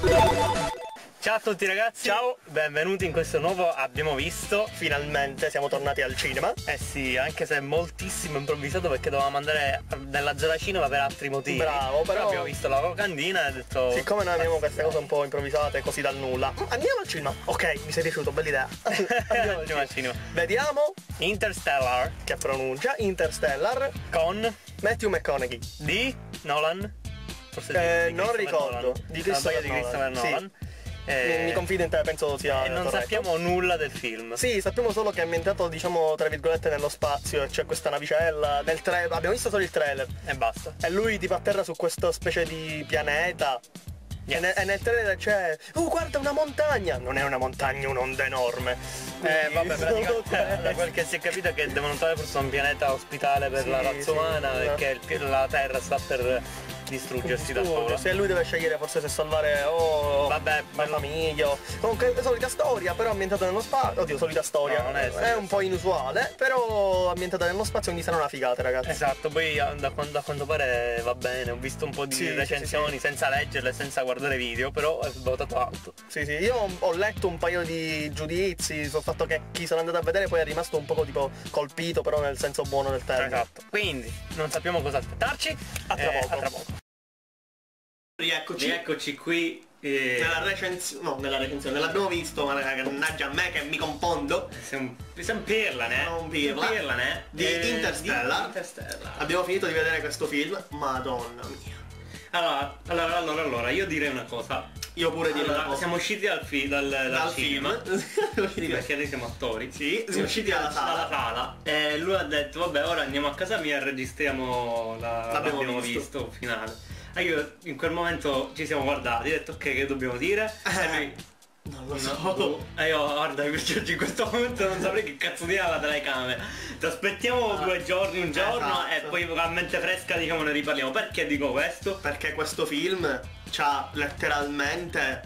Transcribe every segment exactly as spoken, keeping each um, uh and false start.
Ciao a tutti ragazzi, ciao, benvenuti in questo nuovo Abbiamo Visto. Finalmente siamo tornati al cinema. Eh sì, anche se è moltissimo improvvisato perché dovevamo andare nella zona cinema per altri motivi. Bravo, però, però abbiamo visto la locandina e ho detto... Siccome noi abbiamo queste cose un po' improvvisate così dal nulla, andiamo al cinema. Ok, mi sei piaciuto, bella idea. Andiamo al cinema. al cinema. Vediamo Interstellar. Che pronuncia, Interstellar. Con Matthew McConaughey. Di Nolan. Forse eh, di, di non ricordo. Nolan. Di Christopher di Christopher Nolan. Nolan. Sì. Eh, mi, mi confido in te, penso sia E non corretto. sappiamo nulla del film. Sì, sappiamo solo che è ambientato, diciamo, tra virgolette nello spazio e c'è questa navicella. Nel trailer, abbiamo visto solo il trailer. E basta. E lui tipo atterra su questa specie di pianeta. Yes. E, ne, e nel trailer c'è oh guarda una montagna. Non è una montagna, un'onda enorme. Eh vabbè, praticamente Sono da quel che si è capito è che devono trovare forse un pianeta ospitale per Sì, la razza sì, umana, sì. perché il- la Terra sta per distruggersi da sola. Se lui deve scegliere forse se salvare oh Vabbè, la me lo- famiglia o- comunque è solita storia però ambientata nello spazio. Oddio, solita storia, No, non è solita un po' inusuale, però ambientata nello spazio, quindi sarà una figata, ragazzi. Esatto, poi a- da quando, a quanto pare va bene, ho visto un po' di Sì, recensioni sì, senza leggerle, senza guardare video, però è votato alto. Sì, sì, io ho- ho letto un paio di giudizi sul fatto che chi se l'è andato a vedere poi è rimasto un poco tipo colpito, però nel senso buono del termine. Esatto. Quindi non sappiamo cosa aspettarci. A tra eh, poco. a tra poco. Rieccoci. Rieccoci qui. eh, Nella recensione, no, nella recensione, l'abbiamo visto, ma mannaggia a me che mi confondo. Siamo, siamo pirlane. Sono un pirla. Pirlane. Di eh, Interstellar. di Interstellar. Abbiamo finito di vedere questo film, madonna mia. Allora, allora, allora, allora, io direi una cosa. Io pure direi Allora, una cosa. siamo usciti dal, fi- dal, dal, Dal cinema. film. Sì, perché noi siamo attori. Sì, siamo usciti dalla dalla sala. sala. E lui ha detto, vabbè, ora andiamo a casa mia e registriamo la, L'abbiamo l'abbiamo visto. visto finale. E io in quel momento ci siamo guardati, ho detto ok, che dobbiamo dire? E lui, Non lo no, so. boh. E io guarda, in questo momento non saprei che cazzo dire alla telecamera. Ti aspettiamo Ah, due giorni, un giorno esatto. e poi a mente fresca diciamo ne riparliamo. Perché dico questo? Perché questo film c'ha letteralmente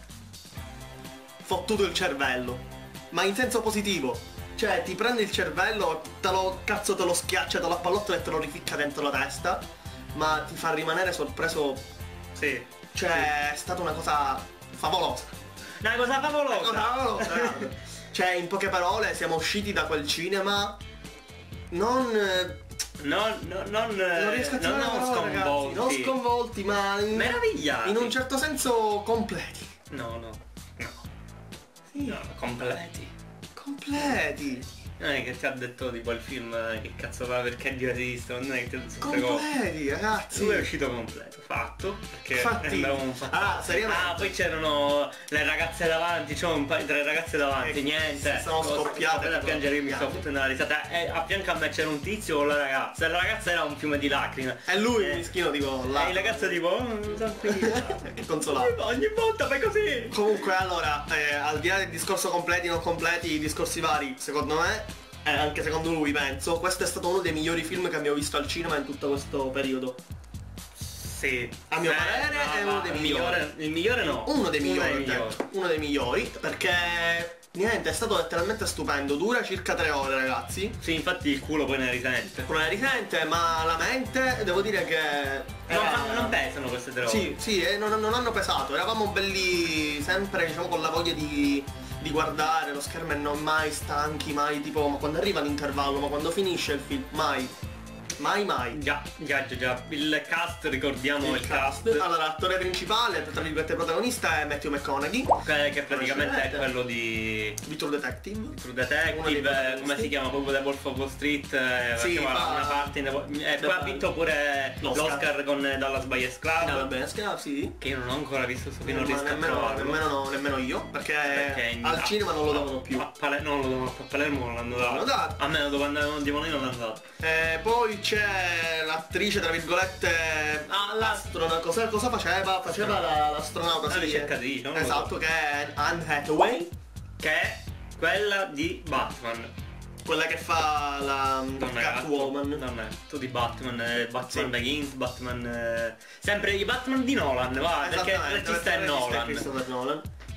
fottuto il cervello. Ma in senso positivo. Cioè ti prende il cervello, te lo cazzo te lo schiaccia, te lo appallottola e te lo rificca dentro la testa. Ma ti fa rimanere sorpreso. Sì. Cioè è stata una cosa favolosa. Una cosa favolosa. Una cosa favolosa. Cioè in poche parole siamo usciti da quel cinema non... No, no, non, Non riesco a non, trovare non la parola, ragazzi. sconvolti. Non sconvolti, ma in, Meravigliati. in un certo senso completi. No, no, no. Sì. No, completi. Completi. Non è che ti ha detto tipo il film eh, che cazzo va perché è divertito, non è che ti ha detto queste cose. Completi, ragazzi. Lui è uscito completo, fatto, perché Fatti. andavamo fatto. Ah, seriamente? Ah, poi c'erano le ragazze davanti, c'è un paio tre ragazze davanti, Eh, niente. si sono Cosa- scoppiate, stavo a piangere, io mi scoppiate. stavo fottendo la risata. E a fianco a me c'era un tizio con la ragazza, e la ragazza era un fiume di lacrime. E lui Eh, mischino tipo là. E il ragazzo tipo, oh, tranquillo. Che consolato. Ogni volta fai così. Comunque allora, eh, al di là del discorso completi, non completi, i discorsi vari, secondo me, e anche secondo lui penso, questo è stato uno dei migliori film che abbiamo visto al cinema in tutto questo periodo. Sì. A mio Eh, parere no, è va, uno dei il migliori. migliore. Il migliore no. Uno dei migliori, ho migliori. detto. Uno dei migliori, perché niente, è stato letteralmente stupendo. Dura circa tre ore, ragazzi. Sì, infatti il culo poi ne risente. Non è risente, ma la mente devo dire che Non, era- fanno- non pesano queste tre ore. Sì, sì, e non, non hanno pesato, eravamo belli sempre, diciamo, con la voglia di, di guardare lo schermo e non mai stanchi, mai tipo, ma quando arriva l'intervallo, ma quando finisce il film, mai, mai mai. Già, già, già, già. Il cast, ricordiamo il, cast. Allora, l'attore principale, tra virgolette protagonista, è Matthew McConaughey, che, che praticamente è Conoscete? quello di di True Detective. True Uno dei Detective, eh, protagonisti. come si chiama proprio The Wolf of Wall Street, eh, Sì, faceva fa- una parte in The Wolf- e The poi ha Band. vinto pure L'Oscar. l'Oscar con eh, Dallas Buyers Club, Ah, va bene, scherzo, sì. che io non ho ancora visto questo film, non Ma riesco a nemmeno, trovarlo. nemmeno, no, nemmeno io, perché, Perché in- al a- cinema non lo a- davano più. A Palermo, non lo davano a Palermo, non l'hanno dato. l'hanno dato. A me dove andavano di noi non l'hanno dato. Eh, poi c'è l'attrice, tra virgolette, Ah, la- astronauta. Cosa, cosa faceva? Faceva la- l'astronauta, La sì. ricercatrice, non lo Esatto, so. che è Anne Hathaway, Che è quella di Batman. quella che fa la Donna Catwoman. gatto. Non è tu di Batman, eh, Batman Sì. Begins, Batman. eh, sempre i Batman di Nolan, va, perché il Esattamente, regista è il regista Nolan. Christopher Nolan.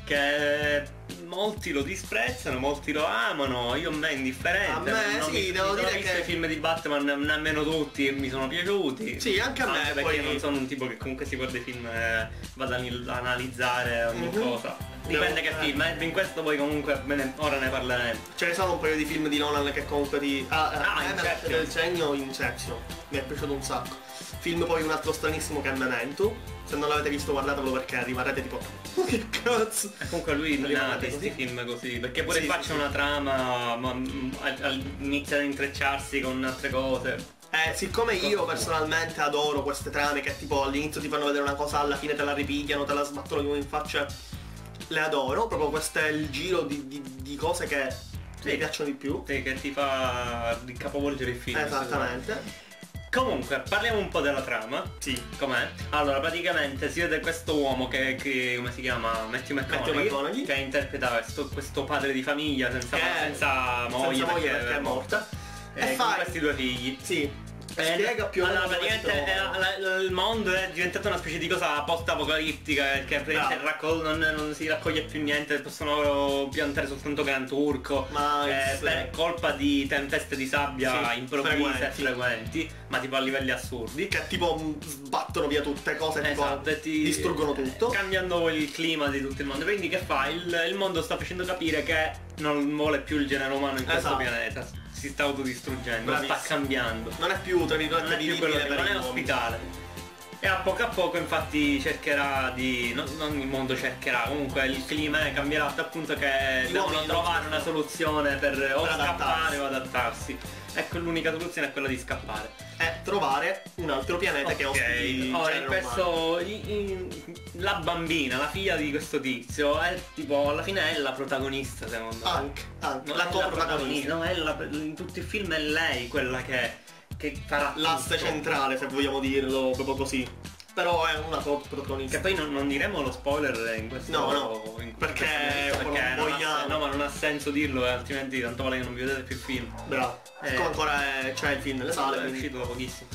che molti lo disprezzano, molti lo amano, io a me è indifferente. A me non sì, mi, devo mi dire sono visto che- i film di Batman, nemmeno tutti mi sono piaciuti. Sì, anche a me, Anche perché poi- non sono un tipo che comunque si guarda i film e vada ad analizzare ogni Mhm. cosa. Dipende Devo- che film, eh, in questo poi comunque me ne- ora ne parleremo. Ce ne sono un paio di film di Nolan che comunque ti... Ah, Ah, a me Inception. del segno Inception. Mi è piaciuto un sacco. Film poi un altro stranissimo che è Memento. Se non l'avete visto guardatelo perché rimarrete tipo... Che cazzo? E comunque lui non Arrivate ha questi così? film così, perché pure Sì, faccia sì, sì. una trama, ma mm, al- al- inizia ad intrecciarsi con altre cose. Eh, siccome io personalmente adoro queste trame che tipo all'inizio ti fanno vedere una cosa, alla fine te la ripigliano, te la sbattono di nuovo in faccia, le adoro, proprio questo è il giro di, di- di cose che Sì. mi piacciono di più. Sì, che ti fa capovolgere il film. Esattamente. Comunque, parliamo un po' della trama. Sì. Com'è? Allora, praticamente si vede questo uomo che, che come si chiama? Matthew McConaughey, Matthew McConaughey. che interpreta questo, questo padre di famiglia senza, Che- senza moglie, senza moglie perché è morta. E E con fa- questi due figli. Sì. Eh, Spiega più o meno allora, dove si praticamente eh, trova. la- la- il mondo è diventato una specie di cosa post-apocalittica che praticamente Bravo. raccol- non, non si raccoglie più niente, possono piantare soltanto gran turco. Ma eh, sì. per colpa di tempeste di sabbia Sì, improvvise e frequenti. frequenti, ma tipo a livelli assurdi. Che tipo mh, sbattono via tutte cose, Esatto, tipo e ti- distruggono tutto. cambiando il clima di tutto il mondo. Quindi che fa? Il, il mondo sta facendo capire che non vuole più il genere umano in questo Esatto. pianeta. Si sta autodistruggendo, Bravissimo. sta cambiando. Non è più, tra virgolette, Non è più quello vivibile che per non è gli uomini. ospitale. E a poco a poco infatti cercherà di. Non, non il mondo cercherà, comunque il clima eh, cambierà a tal punto che Gli devono uomini non trovare ci una sono. soluzione per o Per scappare adattarsi. o adattarsi. Ecco, l'unica soluzione è quella di scappare. È trovare un altro pianeta che ospiti il Ora, genere in questo, in- in- la bambina, la figlia di questo tizio, è tipo, alla fine è la protagonista secondo me. umano. Anche, anche. Non la è coprotagonista. no, è la- in tutti i film è lei quella che, che farà L'asse tutto. centrale, se vogliamo dirlo proprio così. Però è una coprotagonista. Che poi non, non diremo lo spoiler in questo No, no, in perché questo- perché non non ha, vogliamo. sen- no, ma non ha senso dirlo, eh, altrimenti tanto vale che non vi vedete più il film. Bravo. Eh. Siccome ancora è- c'è il film nelle sale, È quindi... uscito da pochissimo.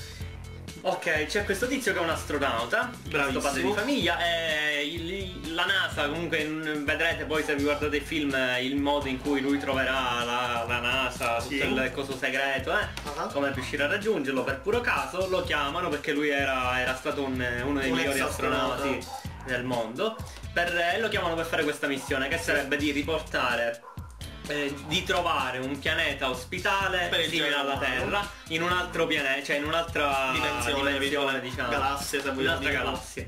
Ok, c'è questo tizio che è un astronauta, questo Bravissimo. padre di famiglia, e il- la NASA comunque mm, vedrete poi se vi guardate il film eh, il modo in cui lui troverà la, la NASA, tutto Sì. il coso segreto, eh, Ah. come riuscire a raggiungerlo per puro caso, lo chiamano perché lui era, era stato un- uno dei Un migliori ex astronauti astronauta. del mondo, per, e lo chiamano per fare questa missione che sarebbe di riportare eh, di trovare un pianeta ospitale Per il simile genere alla umano. Terra in un'altra pianeta, cioè in un'altra Dimensione, dimensione, diciamo, galassia, se in vogliamo un'altra dirlo. galassia.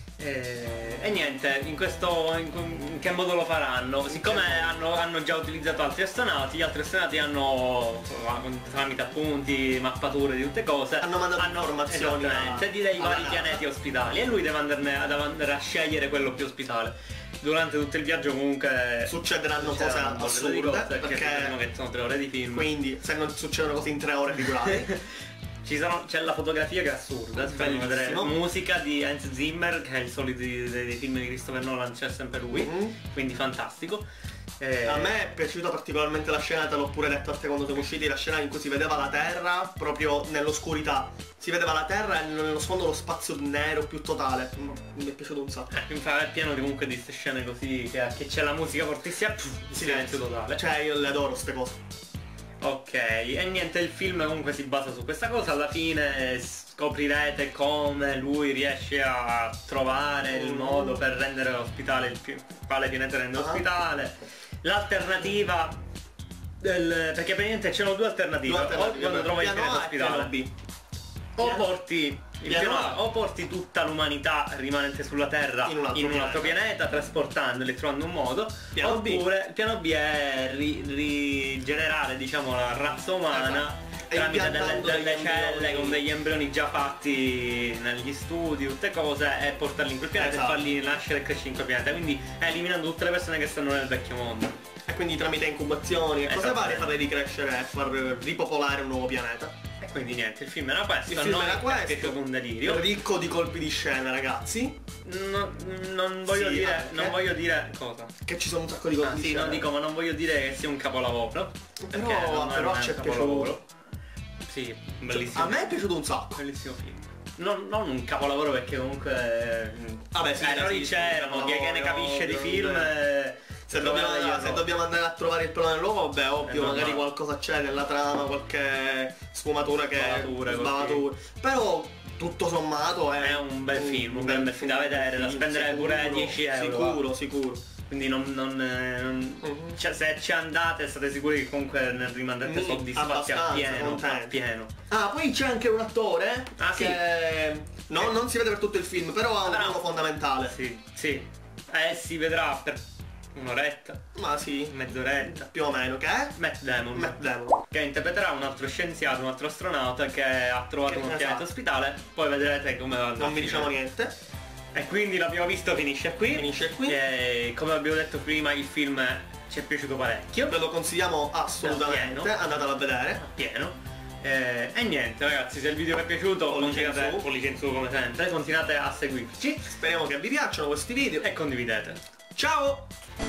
E, e niente, in questo in, in che modo lo faranno? Siccome che modo? hanno, hanno già utilizzato altri astronauti, gli altri astronauti hanno tramite appunti, mappature di tutte cose, Hanno mandato informazioni esattamente, a- di dei alla vari NASA. pianeti ospitali e lui deve andare, deve andare a scegliere quello più ospitale. Durante tutto il viaggio comunque Succederanno cose succederanno un po' di assurde, cose, perché- immagino che sono tre ore di film. Quindi se non succedono cose in tre ore figurati. Ci sono, c'è la fotografia che è assurda, si fanno vedere Bellissimo. musica di Hans Zimmer, che è il solito dei, dei film di Christopher Nolan, c'è sempre lui, Mhm. quindi fantastico. Eh, A me è piaciuta particolarmente la scena, te l'ho pure detto a te quando siamo usciti, la scena in cui si vedeva la Terra proprio nell'oscurità. Si vedeva la Terra e nello sfondo lo spazio nero più totale. Mm, Mi è piaciuto un sacco. eh, infatti è pieno di comunque di queste scene così, che, che c'è la musica fortissima, pff, silenzio totale. Cioè io le adoro ste cose. Ok, e niente, il film comunque si basa su questa cosa, alla fine scoprirete come lui riesce a trovare il Mm. modo per rendere ospitale il pi- quale pianeta rende Ah. ospitale. L'alternativa del, perché praticamente c'erano due alternative, Due alternative, o quando trovi il piano pianeta A e piano ospitale B. o Piano- porti il piano piano A. A, o porti tutta l'umanità rimanente sulla Terra In un altro pianeta, pianeta. trasportandoli, trovando un modo. Piano B. Oppure il piano B è ri- rigenerare diciamo la razza umana Esatto. E tramite delle, impiantando delle degli celle embrioni. con degli embrioni già fatti negli studi, tutte cose, e portarli in quel pianeta Esatto. e farli nascere e crescere in quel pianeta. Quindi eliminando tutte le persone che stanno nel vecchio mondo. E quindi tramite incubazioni e cose Esatto. varie farle ricrescere e far ripopolare un nuovo pianeta. E quindi niente, il film era questo, Il film non era è questo. piaciuto un delirio. Ricco di colpi di scena, ragazzi. No- non voglio Sì, dire, anche. non voglio dire cosa. Che ci sono un sacco di colpi Ah, di sì, scena. non dico, ma non voglio dire che sia un capolavoro. Però- perché non- però non è ci è un capolavoro. piaciuto. Sì, bellissimo. A me è piaciuto un sacco. Bellissimo film. non, non un capolavoro perché comunque Vabbè, sì, errori sì, sì, c'erano, chi è che ne capisce di ovvio, film eh, Se trova dobbiamo, degli se errori. dobbiamo andare a trovare il pelo nell'uovo, vabbè, ovvio, È magari normale. qualcosa c'è nella trama, qualche sfumatura che Sbavatura, sbavatura. Però tutto sommato è, È un bel film, un bel film da vedere, da film, spendere sicuro, pure dieci euro. Sicuro, sicuro. Quindi non, non, eh, non- Mhm. cioè, se ci andate state sicuri che comunque ne rimanete Mm, soddisfatti a abbastanza pieno, a contenti. pieno. Ah, poi c'è anche un attore Ah, sì. che no, non si vede per tutto il film, però ha un Però- ruolo fondamentale. Sì, sì. Eh, si vedrà per un'oretta, Ma sì, mezz'oretta. più o meno, che è Matt Damon. Matt Damon. Che interpreterà un altro scienziato, un altro astronauta che ha trovato Che un esatto. pianeta ospitale. Poi vedrete come va. Non vi diciamo niente. E quindi l'abbiamo visto, finisce qui. Finisce qui. E come abbiamo detto prima, il film ci è piaciuto parecchio. Ve lo consigliamo assolutamente, Pieno. andatelo a vedere. Pieno. Eh, e niente ragazzi, se il video vi è piaciuto, Pollice in continuate, su. pollice in su come sempre, continuate a seguirci Speriamo che vi piacciono questi video. e condividete. Ciao!